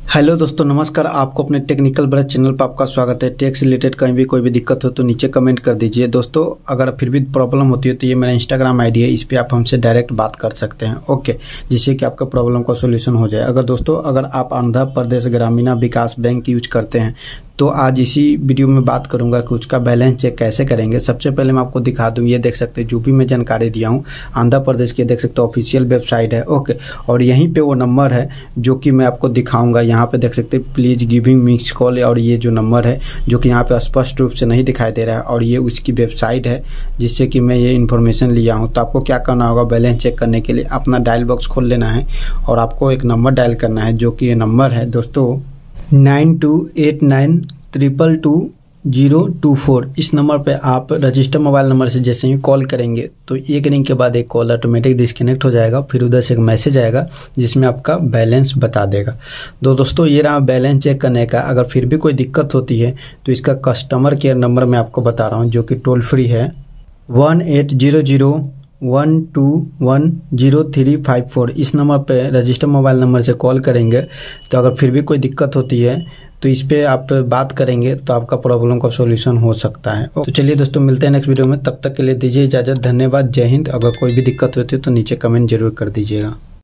Hello दोस्तों, नमस्कार। आपको अपने टेक्निकल ब्रश चैनल पर आपका स्वागत है। टेक से रिलेटेड कहीं भी कोई भी दिक्कत हो तो नीचे कमेंट कर दीजिए। दोस्तों, अगर फिर भी प्रॉब्लम होती है तो ये मेरा इंस्टाग्राम आईडी है, इस पे आप हमसे डायरेक्ट बात कर सकते हैं। ओके, जिससे कि आपका प्रॉब्लम का सोल्यूशन हो जाए। अगर आप आंध्र प्रदेश ग्रामीण विकास बैंक यूज करते हैं तो आज इसी वीडियो में बात करूंगा कि उसका बैलेंस चेक कैसे करेंगे। सबसे पहले मैं आपको दिखा दूं, ये देख सकते हैं जो भी मैं जानकारी दिया हूँ आंध्र प्रदेश की, देख सकते हैं ऑफिशियल वेबसाइट है। ओके, और यहीं पे वो नंबर है जो कि मैं आपको दिखाऊंगा। यहाँ पे देख सकते हैं प्लीज गिविंग मिस्ड कॉल, और ये जो नंबर है जो कि यहाँ पे स्पष्ट रूप से नहीं दिखाई दे रहा है, और ये उसकी वेबसाइट है जिससे कि मैं ये इन्फॉर्मेशन लिया हूँ। तो आपको क्या करना होगा, बैलेंस चेक करने के लिए अपना डायल बॉक्स खोल लेना है और आपको एक नंबर डायल करना है, जो कि ये नंबर है दोस्तों 9289222024। इस नंबर पे आप रजिस्टर मोबाइल नंबर से जैसे ही कॉल करेंगे तो एक रिंग के बाद एक कॉल ऑटोमेटिक डिस्कनेक्ट हो जाएगा। फिर उधर से एक मैसेज आएगा जिसमें आपका बैलेंस बता देगा। दोस्तों, ये रहा बैलेंस चेक करने का। अगर फिर भी कोई दिक्कत होती है तो इसका कस्टमर केयर नंबर मैं आपको बता रहा हूँ, जो कि टोल फ्री है 180012210354। इस नंबर पे रजिस्टर मोबाइल नंबर से कॉल करेंगे तो अगर फिर भी कोई दिक्कत होती है तो इस पे आप बात करेंगे तो आपका प्रॉब्लम का सॉल्यूशन हो सकता है। तो चलिए दोस्तों, मिलते हैं नेक्स्ट वीडियो में। तब तक के लिए दीजिए इजाजत। धन्यवाद। जय हिंद। अगर कोई भी दिक्कत होती है तो नीचे कमेंट जरूर कर दीजिएगा।